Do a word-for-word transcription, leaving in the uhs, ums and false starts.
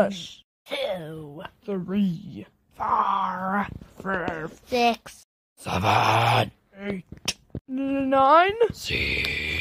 Yes. Two. Three. Four. Five. Six. Seven. Eight. Nine. Six.